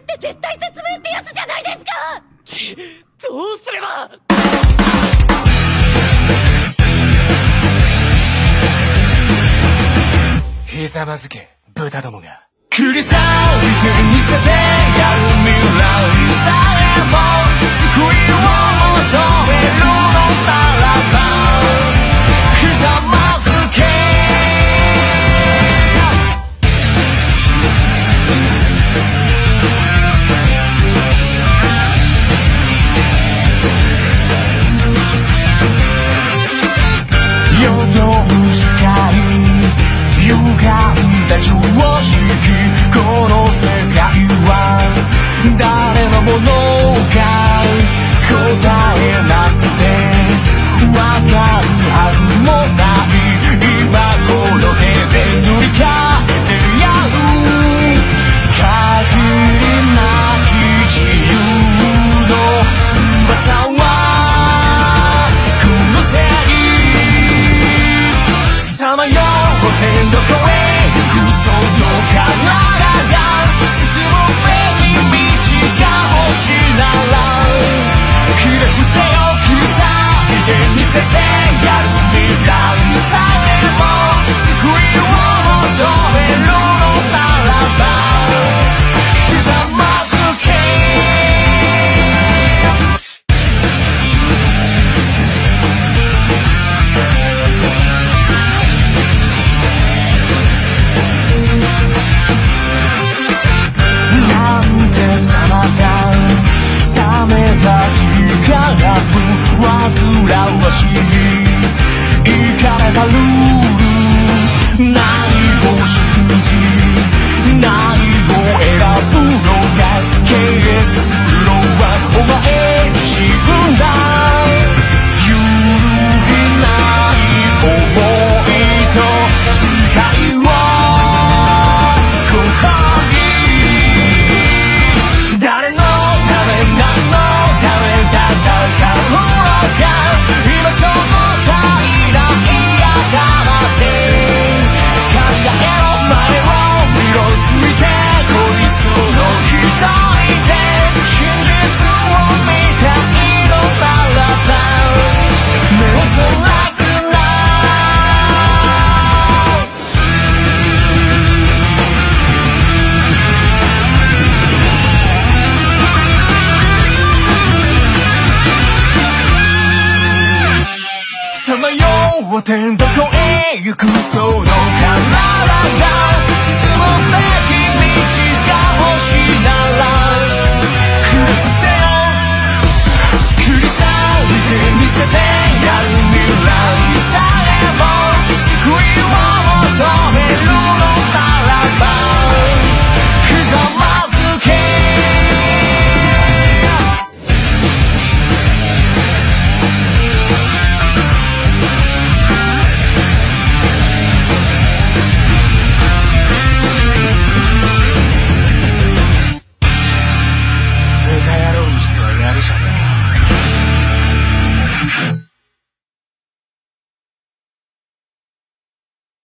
って絶対絶命ってやつじゃないですか。どうすれば。 ひざまずけ豚どもが繰り裂いて見せてやる未来さえも救いを求めるのならばひざまずけ夜通しかい歪んだ常識この世界は誰のものか答えなんてわかるはずもない今この手で塗り替えてやる限りなき自由の翼はこの世さまよう天どこへ行くその体が進むべき道が欲しいならひれ伏せよ刻いてみせてやる未来さえも救いを求めるのならばひざまずけ煩わしいイカれたルール何を信じ何を選ぶのか経営するのはお前自身だ揺るぎない想いと誓いを答え誰のため何のため戦う今その平らい頭で考えろ前を見ろついて恋その一人で真実を見たいのならば目をそらすなさまよう天どこへ行くその体が進むべ